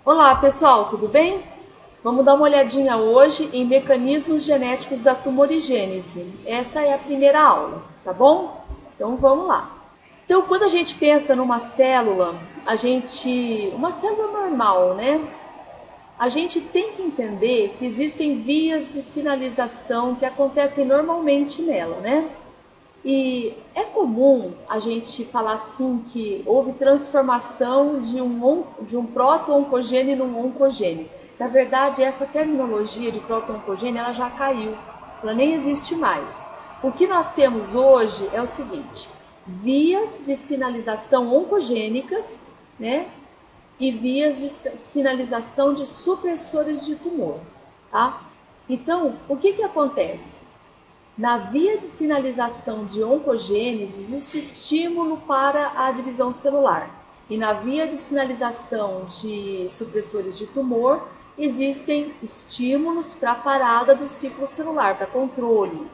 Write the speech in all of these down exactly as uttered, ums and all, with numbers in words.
Olá pessoal, tudo bem? Vamos dar uma olhadinha hoje em mecanismos genéticos da tumorigênese. Essa é a primeira aula, tá bom? Então vamos lá. Então quando a gente pensa numa célula, a gente, uma célula normal, né? A gente tem que entender que existem vias de sinalização que acontecem normalmente nela, né? E é comum a gente falar assim que houve transformação de um, de um proto-oncogene num oncogene. Na verdade, essa terminologia de proto-oncogene ela já caiu, ela nem existe mais. O que nós temos hoje é o seguinte: vias de sinalização oncogênicas, né? E vias de sinalização de supressores de tumor, tá? Então, o que que acontece? Na via de sinalização de oncogênese existe estímulo para a divisão celular. E na via de sinalização de supressores de tumor existem estímulos para a parada do ciclo celular, para controle.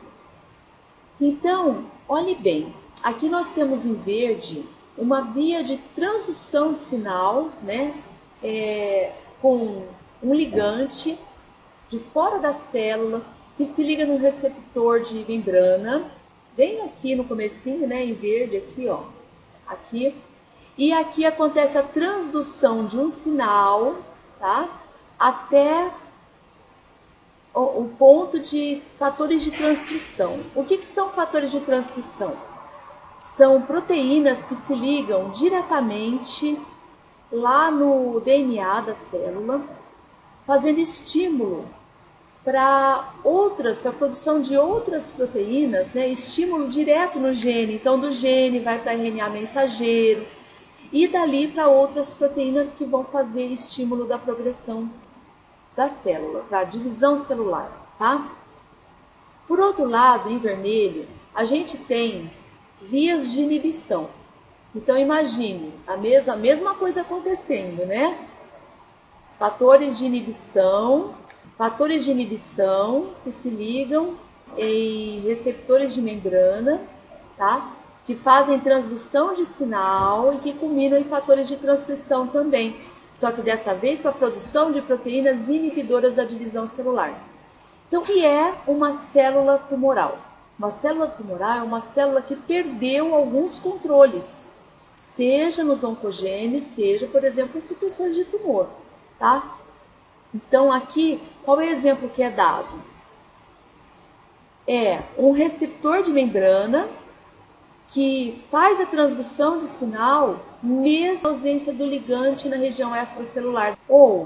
Então, olhe bem, aqui nós temos em verde uma via de transdução de sinal, né, é, com um ligante de fora da célula, que se liga no receptor de membrana, bem aqui no comecinho, né, em verde, aqui, ó, aqui. E aqui acontece a transdução de um sinal, tá, até o, o ponto de fatores de transcrição. O que que são fatores de transcrição? São proteínas que se ligam diretamente lá no D N A da célula, fazendo estímulo para outras, para a produção de outras proteínas, né? Estímulo direto no gene. Então, do gene vai para R N A mensageiro e dali para outras proteínas que vão fazer estímulo da progressão da célula, para a divisão celular, tá? Por outro lado, em vermelho, a gente tem vias de inibição. Então, imagine a mesma, a mesma coisa acontecendo, né? Fatores de inibição. Fatores de inibição que se ligam em receptores de membrana, tá? Que fazem transdução de sinal e que culminam em fatores de transcrição também, só que dessa vez para a produção de proteínas inibidoras da divisão celular. Então, o que é uma célula tumoral? Uma célula tumoral é uma célula que perdeu alguns controles, seja nos oncogenes, seja, por exemplo, nos supressores de tumor, tá? Então, aqui, qual é o exemplo que é dado? É um receptor de membrana que faz a transdução de sinal mesmo na ausência do ligante na região extracelular. Ou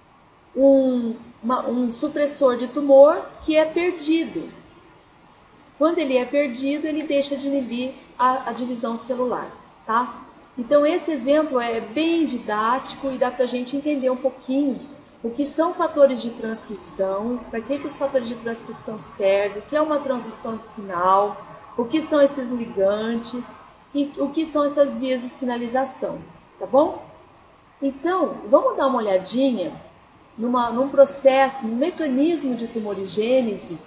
um, uma, um supressor de tumor que é perdido. Quando ele é perdido, ele deixa de inibir a, a divisão celular, tá? Então, esse exemplo é bem didático e dá para a gente entender um pouquinho o que são fatores de transcrição, para que, que os fatores de transcrição servem, o que é uma transdução de sinal, o que são esses ligantes e o que são essas vias de sinalização, tá bom? Então, vamos dar uma olhadinha numa, num processo, num mecanismo de tumorigênese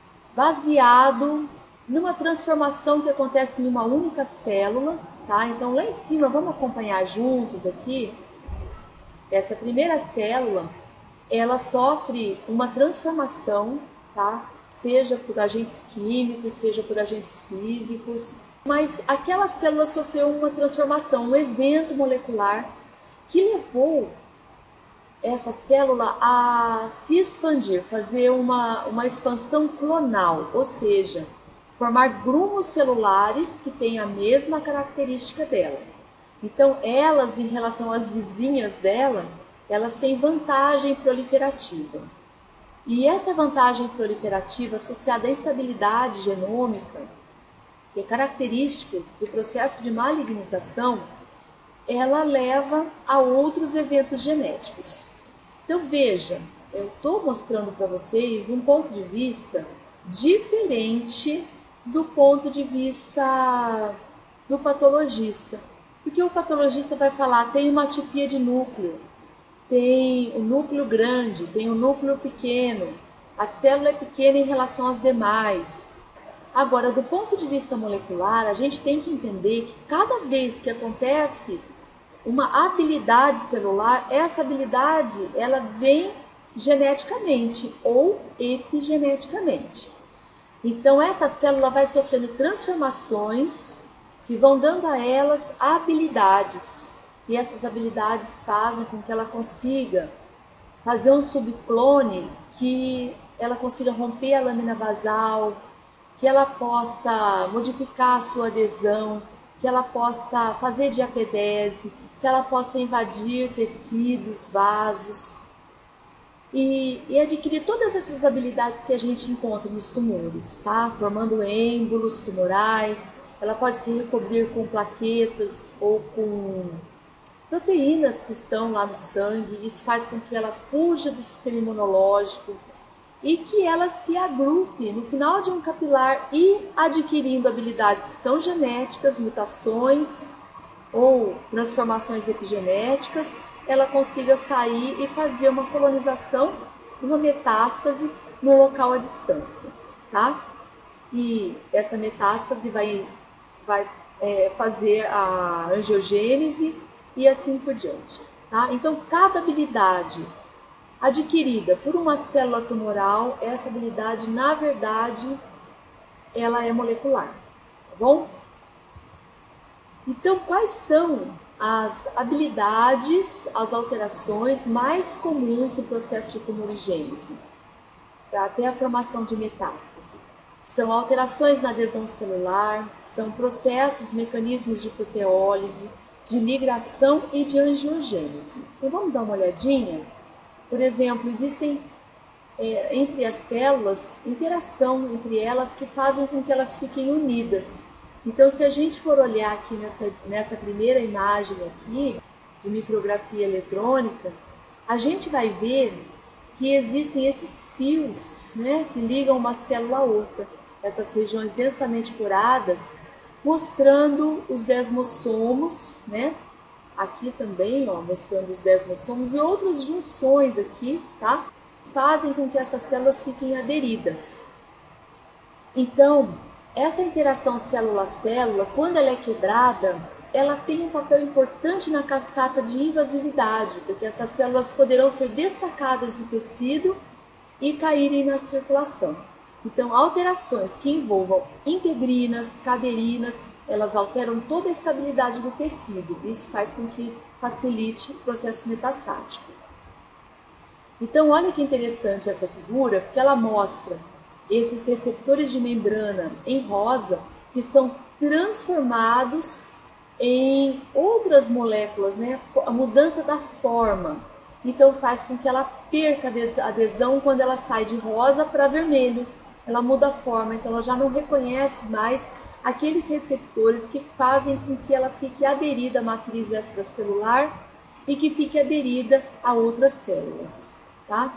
baseado numa transformação que acontece em uma única célula, tá? Então, lá em cima, vamos acompanhar juntos aqui. Essa primeira célula, ela sofre uma transformação, tá? Seja por agentes químicos, seja por agentes físicos, mas aquela célula sofreu uma transformação, um evento molecular que levou essa célula a se expandir, fazer uma, uma expansão clonal, ou seja, formar grumos celulares que têm a mesma característica dela. Então, elas, em relação às vizinhas dela, elas têm vantagem proliferativa. E essa vantagem proliferativa associada à estabilidade genômica, que é característico do processo de malignização, ela leva a outros eventos genéticos. Então, veja, eu estou mostrando para vocês um ponto de vista diferente do ponto de vista do patologista. Porque o patologista vai falar, tem uma atipia de núcleo, tem o núcleo grande, tem o núcleo pequeno, a célula é pequena em relação às demais. Agora, do ponto de vista molecular, a gente tem que entender que cada vez que acontece uma habilidade celular, essa habilidade ela vem geneticamente ou epigeneticamente. Então essa célula vai sofrendo transformações que vão dando a elas habilidades. E essas habilidades fazem com que ela consiga fazer um subclone, que ela consiga romper a lâmina basal, que ela possa modificar a sua adesão, que ela possa fazer diapedese, que ela possa invadir tecidos, vasos e, e adquirir todas essas habilidades que a gente encontra nos tumores, tá? Formando êmbolos tumorais, ela pode se recobrir com plaquetas ou com proteínas que estão lá no sangue. Isso faz com que ela fuja do sistema imunológico e que ela se agrupe no final de um capilar e adquirindo habilidades que são genéticas, mutações ou transformações epigenéticas, ela consiga sair e fazer uma colonização, uma metástase no local à distância, tá? E essa metástase vai, vai é, fazer a angiogênese e assim por diante, tá? Então, cada habilidade adquirida por uma célula tumoral, essa habilidade, na verdade, ela é molecular, tá bom? Então, quais são as habilidades, as alterações mais comuns no processo de tumorigênese, até a formação de metástase? São alterações na adesão celular, são processos, mecanismos de proteólise, de migração e de angiogênese. Então, vamos dar uma olhadinha? Por exemplo, existem é, entre as células, interação entre elas que fazem com que elas fiquem unidas. Então, se a gente for olhar aqui nessa, nessa primeira imagem aqui, de micrografia eletrônica, a gente vai ver que existem esses fios, né, que ligam uma célula a outra, essas regiões densamente curadas, mostrando os desmossomos, né? Aqui também, ó, mostrando os desmossomos e outras junções aqui, tá? Fazem com que essas células fiquem aderidas. Então, essa interação célula-célula, quando ela é quebrada, ela tem um papel importante na cascata de invasividade, porque essas células poderão ser destacadas do tecido e caírem na circulação. Então, alterações que envolvam integrinas, caderinas, elas alteram toda a estabilidade do tecido. Isso faz com que facilite o processo metastático. Então, olha que interessante essa figura, porque ela mostra esses receptores de membrana em rosa que são transformados em outras moléculas, né? A mudança da forma. Então, faz com que ela perca a adesão quando ela sai de rosa para vermelho. Ela muda a forma, então ela já não reconhece mais aqueles receptores que fazem com que ela fique aderida à matriz extracelular e que fique aderida a outras células, tá?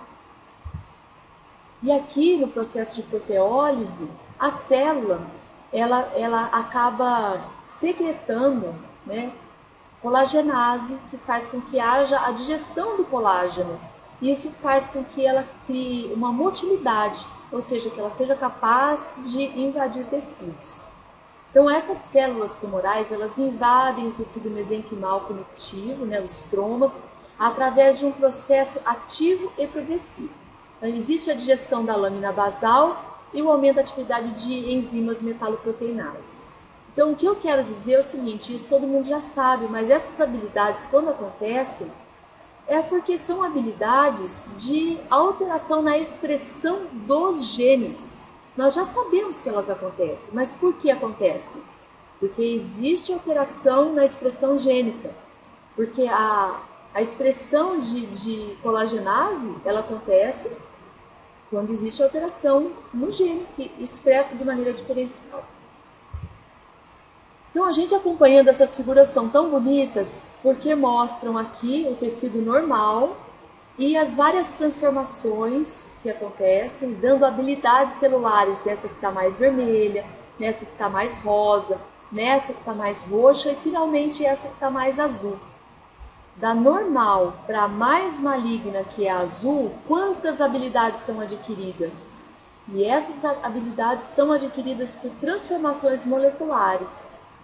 E aqui no processo de proteólise, a célula ela, ela acaba secretando, né, colagenase, que faz com que haja a digestão do colágeno. Isso faz com que ela crie uma motilidade, ou seja, que ela seja capaz de invadir tecidos. Então, essas células tumorais, elas invadem o tecido mesenquimal conectivo, né, o estroma, através de um processo ativo e progressivo. Então, existe a digestão da lâmina basal e o aumento da atividade de enzimas metaloproteinases. Então, o que eu quero dizer é o seguinte, isso todo mundo já sabe, mas essas habilidades, quando acontecem, é porque são habilidades de alteração na expressão dos genes. Nós já sabemos que elas acontecem, mas por que acontecem? Porque existe alteração na expressão gênica, porque a, a expressão de, de colagenase, ela acontece quando existe alteração no gene, que expressa de maneira diferencial. Então, a gente acompanhando essas figuras tão, tão bonitas, porque mostram aqui o tecido normal e as várias transformações que acontecem, dando habilidades celulares nessa que está mais vermelha, nessa que está mais rosa, nessa que está mais roxa e, finalmente, essa que está mais azul. Da normal para a mais maligna, que é a azul, quantas habilidades são adquiridas? E essas habilidades são adquiridas por transformações moleculares.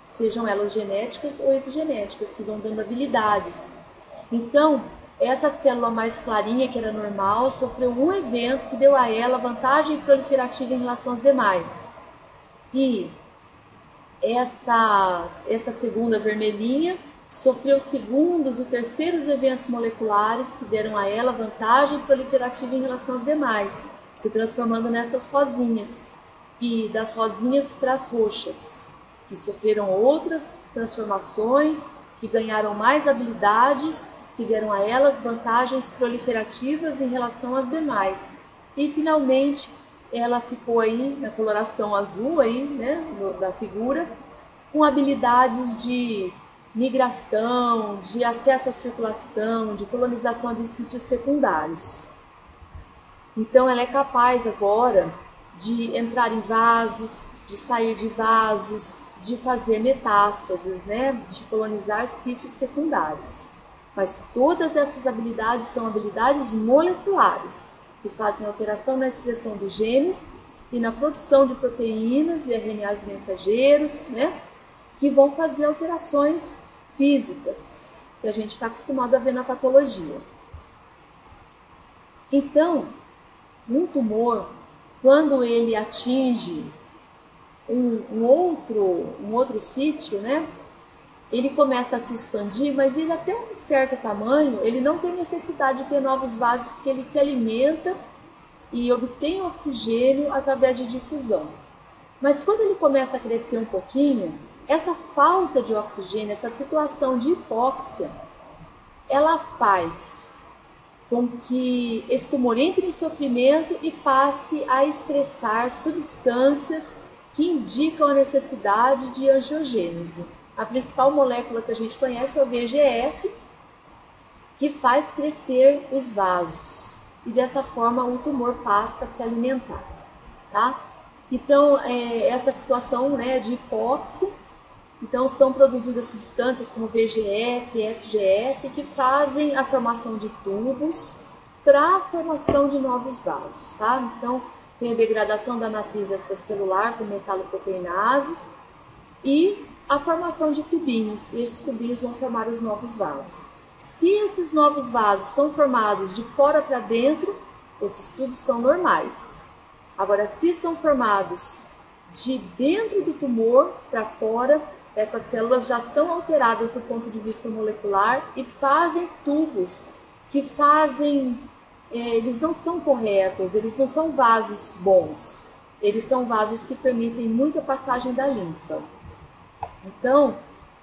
sejam elas genéticas ou epigenéticas, que vão dando habilidades. Então, essa célula mais clarinha, que era normal, sofreu um evento que deu a ela vantagem proliferativa em relação às demais. E essa, essa segunda vermelhinha sofreu segundos e terceiros eventos moleculares que deram a ela vantagem proliferativa em relação às demais, se transformando nessas rosinhas. E das rosinhas para as roxas, que sofreram outras transformações, que ganharam mais habilidades, que deram a elas vantagens proliferativas em relação às demais. E finalmente ela ficou aí na coloração azul aí, né, da figura, com habilidades de migração, de acesso à circulação, de colonização de sítios secundários. Então ela é capaz agora de entrar em vasos, de sair de vasos, de fazer metástases, né, de colonizar sítios secundários. Mas todas essas habilidades são habilidades moleculares, que fazem alteração na expressão dos genes e na produção de proteínas e R N As mensageiros, né, que vão fazer alterações físicas, que a gente está acostumado a ver na patologia. Então, um tumor, quando ele atinge um, um, outro, um outro sítio, né, ele começa a se expandir, mas ele até um certo tamanho, ele não tem necessidade de ter novos vasos, porque ele se alimenta e obtém oxigênio através de difusão. Mas quando ele começa a crescer um pouquinho, essa falta de oxigênio, essa situação de hipóxia, ela faz com que esse tumor entre em sofrimento e passe a expressar substâncias que indicam a necessidade de angiogênese. A principal molécula que a gente conhece é o V G F, que faz crescer os vasos. E dessa forma o tumor passa a se alimentar. Tá? Então, é, essa situação, né, de hipóxia, então são produzidas substâncias como V G F e F G F que fazem a formação de tubos para a formação de novos vasos. Tá? Então, tem a degradação da matriz extracelular por metaloproteinases e a formação de tubinhos, e esses tubinhos vão formar os novos vasos. Se esses novos vasos são formados de fora para dentro, esses tubos são normais. Agora, se são formados de dentro do tumor para fora, essas células já são alteradas do ponto de vista molecular e fazem tubos que fazem, é, eles não são corretos, eles não são vasos bons, eles são vasos que permitem muita passagem da linfa. Então,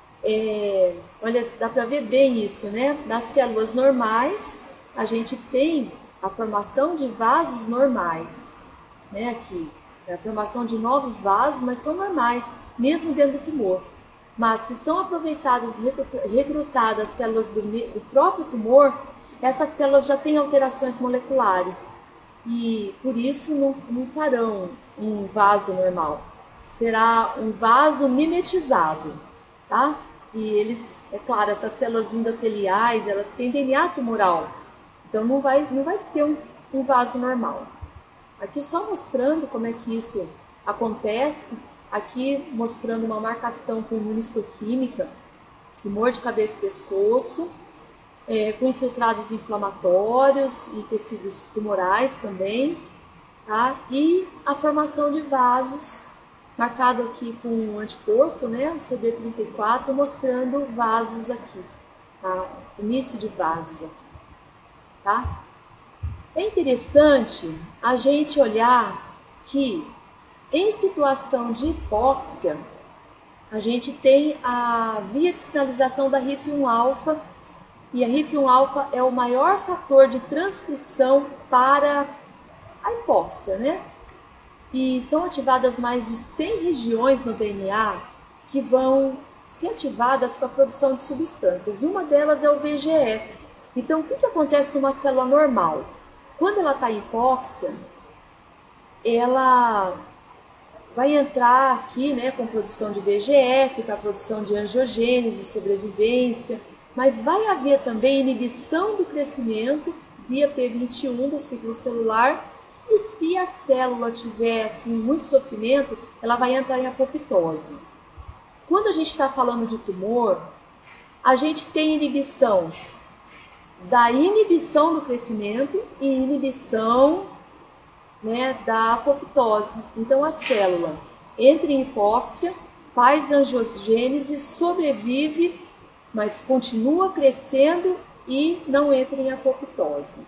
é, olha, dá para ver bem isso, né? Nas células normais, a gente tem a formação de vasos normais, né? Aqui, é a formação de novos vasos, mas são normais, mesmo dentro do tumor. Mas se são aproveitadas, recrutadas células do, do próprio tumor, essas células já têm alterações moleculares e por isso não, não farão um vaso normal. Será um vaso mimetizado, tá? E eles, é claro, essas células endoteliais, elas têm D N A tumoral, então não vai, não vai ser um, um vaso normal. Aqui só mostrando como é que isso acontece, aqui mostrando uma marcação com imunistoquímica, tumor de cabeça e pescoço, é, com infiltrados inflamatórios e tecidos tumorais também, tá? E a formação de vasos, marcado aqui com um anticorpo, né, o C D trinta e quatro, mostrando vasos aqui, tá? Início de vasos aqui, tá? É interessante a gente olhar que em situação de hipóxia, a gente tem a via de sinalização da R I F um alfa, e a R I F um alfa é o maior fator de transcrição para a hipóxia, né? E são ativadas mais de cem regiões no D N A que vão ser ativadas com a produção de substâncias, e uma delas é o V G F. Então, o que, que acontece numa célula normal? Quando ela está em hipóxia, ela vai entrar aqui, né, com produção de V G F, para a produção de angiogênese, sobrevivência, mas vai haver também inibição do crescimento via P vinte e um do ciclo celular, e se a célula tiver assim, muito sofrimento, ela vai entrar em apoptose. quando a gente está falando de tumor, a gente tem inibição da inibição do crescimento e inibição, né, da apoptose. Então a célula entra em hipóxia, faz angiogênese, sobrevive, mas continua crescendo e não entra em apoptose.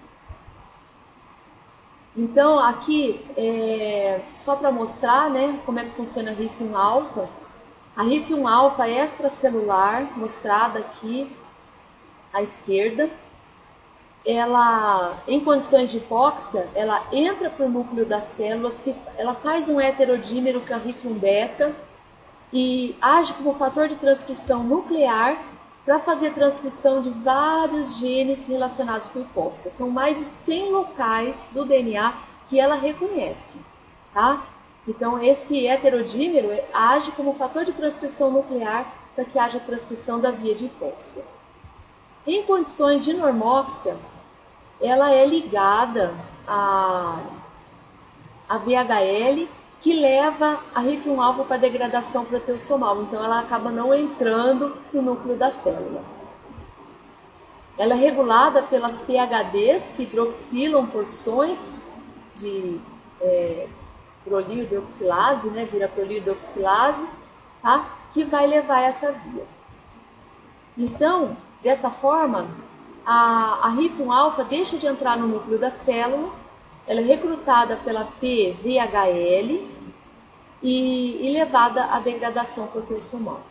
Então aqui, é, só para mostrar, né, como é que funciona a R I F um alfa, a R I F um alfa extracelular, mostrada aqui à esquerda, ela, em condições de hipóxia, ela entra para o núcleo da célula, se, ela faz um heterodímero com a R I F um beta e age como fator de transcrição nuclear para fazer transcrição de vários genes relacionados com hipóxia. São mais de cem locais do D N A que ela reconhece, tá? Então, esse heterodímero age como fator de transcrição nuclear para que haja transcrição da via de hipóxia. Em condições de normóxia, ela é ligada a, a V H L, que leva a R I F um alfa para degradação proteossomal. Então, ela acaba não entrando no núcleo da célula. Ela é regulada pelas P H Ds, que hidroxilam porções de é, proliohidroxilase, né, vira proliohidroxilase, tá? Que vai levar essa via. Então, dessa forma, a, a R I F um alfa deixa de entrar no núcleo da célula, ela é recrutada pela P V H L e, e levada à degradação proteossomal.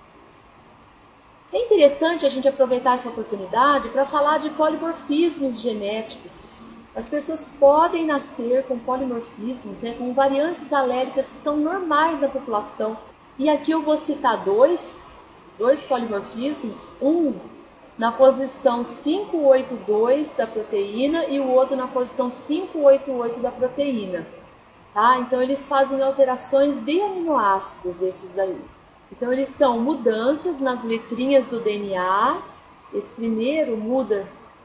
É interessante a gente aproveitar essa oportunidade para falar de polimorfismos genéticos. As pessoas podem nascer com polimorfismos, né, com variantes alélicas que são normais na população. E aqui eu vou citar dois, dois polimorfismos, um na posição quinhentos e oitenta e dois da proteína e o outro na posição quinhentos e oitenta e oito da proteína. Tá? Então, eles fazem alterações de aminoácidos, esses daí. Então, eles são mudanças nas letrinhas do D N A. Esse primeiro muda,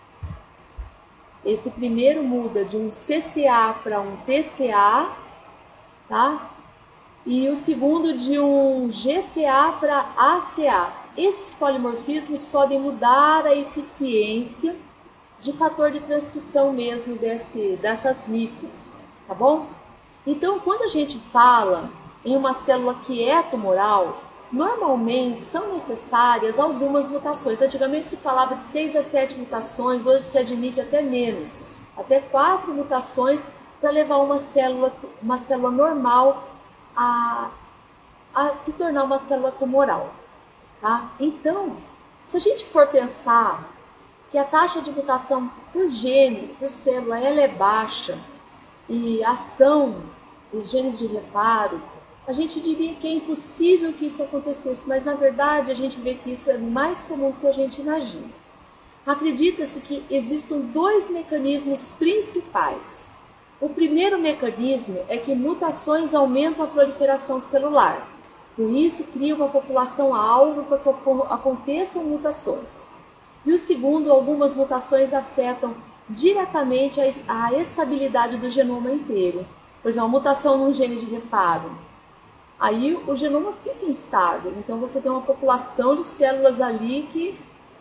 esse primeiro muda de um C C A para um T C A, tá? E o segundo de um G C A para A C A. Esses polimorfismos podem mudar a eficiência de fator de transcrição mesmo desse, dessas R I Fs, tá bom? Então, quando a gente fala em uma célula que é tumoral, normalmente são necessárias algumas mutações. Antigamente se falava de seis a sete mutações, hoje se admite até menos, até quatro mutações para levar uma célula, uma célula normal a, a se tornar uma célula tumoral. Tá? Então, se a gente for pensar que a taxa de mutação por gene, por célula, ela é baixa e a ação dos genes de reparo, a gente diria que é impossível que isso acontecesse, mas na verdade a gente vê que isso é mais comum do que a gente imagina. Acredita-se que existam dois mecanismos principais. O primeiro mecanismo é que mutações aumentam a proliferação celular. Com isso, cria uma população-alvo para que aconteçam mutações. E o segundo, algumas mutações afetam diretamente a estabilidade do genoma inteiro. Por exemplo, uma mutação num gene de reparo. Aí o genoma fica instável. Então você tem uma população de células ali que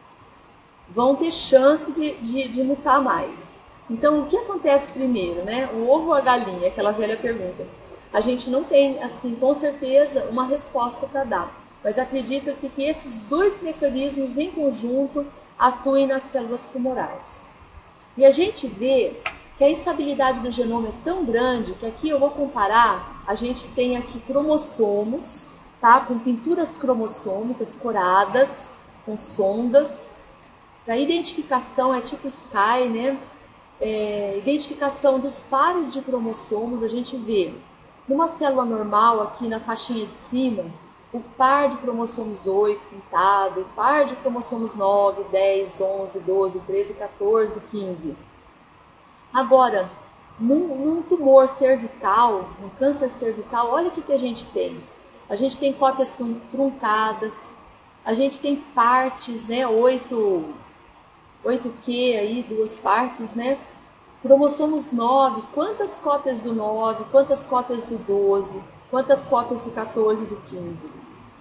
vão ter chance de, de, de mutar mais. Então, o que acontece primeiro, né? O ovo ou a galinha? Aquela velha pergunta. A gente não tem, assim, com certeza, uma resposta para dar. Mas acredita-se que esses dois mecanismos em conjunto atuem nas células tumorais. E a gente vê que a instabilidade do genoma é tão grande que aqui eu vou comparar, a gente tem aqui cromossomos, tá? Com pinturas cromossômicas coradas, com sondas. Para identificação é tipo Sky, né? É, identificação dos pares de cromossomos, a gente vê numa célula normal, aqui na caixinha de cima, o par de cromossomos oito pintado, o par de cromossomos nove, dez, onze, doze, treze, quatorze, quinze. Agora, num, num tumor cervical, num câncer cervical, olha o que, que a gente tem. A gente tem cópias truncadas, a gente tem partes, né, oito, oito Q aí, duas partes, né? Cromossomos nove, quantas cópias do nove, quantas cópias do doze, quantas cópias do quatorze e do quinze?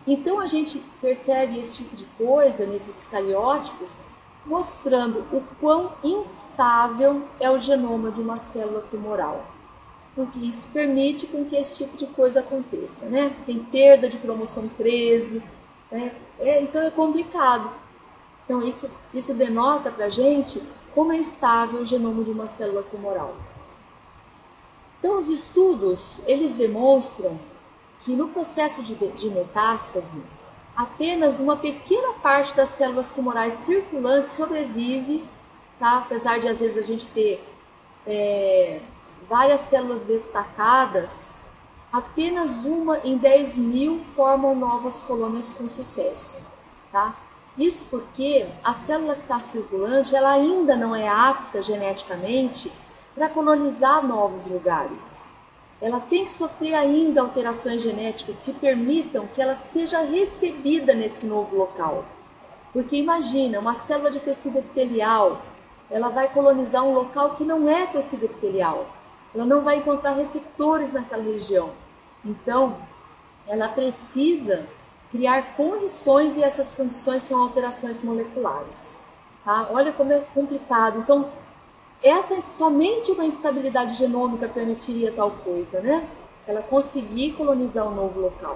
Então a gente percebe esse tipo de coisa nesses cariótipos, mostrando o quão instável é o genoma de uma célula tumoral. Porque isso permite com que esse tipo de coisa aconteça, né? Tem perda de cromossomo treze, né? É, então é complicado. Então isso, isso denota para a gente como é instável o genoma de uma célula tumoral. Então os estudos, eles demonstram que no processo de, de metástase, apenas uma pequena parte das células tumorais circulantes sobrevive, tá? Apesar de às vezes a gente ter é, várias células destacadas, apenas uma em dez mil formam novas colônias com sucesso, tá? Isso porque a célula que está circulante, ela ainda não é apta geneticamente para colonizar novos lugares. Ela tem que sofrer ainda alterações genéticas que permitam que ela seja recebida nesse novo local. Porque imagina, uma célula de tecido epitelial, ela vai colonizar um local que não é tecido epitelial. Ela não vai encontrar receptores naquela região. Então, ela precisa criar condições, e essas condições são alterações moleculares. Tá? Olha como é complicado. Então, essa é somente uma instabilidade genômica permitiria tal coisa, né? Ela conseguir colonizar um novo local.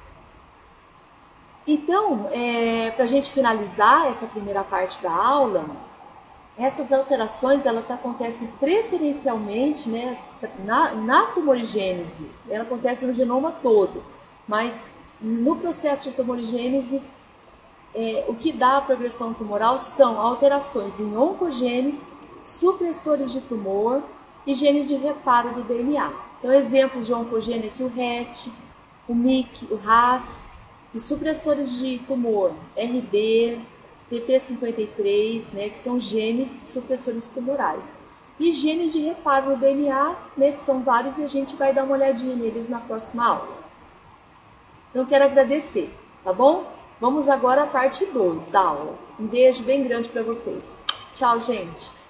Então, é, para a gente finalizar essa primeira parte da aula, essas alterações elas acontecem preferencialmente, né, na, na tumorigênese. Ela acontece no genoma todo, mas no processo de tumorigênese, é, o que dá a progressão tumoral são alterações em oncogenes, supressores de tumor e genes de reparo do D N A. Então, exemplos de oncogênio aqui, o R E T, o M I C, o R A S, e supressores de tumor, R B, T P cinquenta e três, né, que são genes supressores tumorais. E genes de reparo no D N A, né, que são vários, e a gente vai dar uma olhadinha neles na próxima aula. Então, quero agradecer, tá bom? Vamos agora à parte dois da aula. Um beijo bem grande para vocês. Tchau, gente!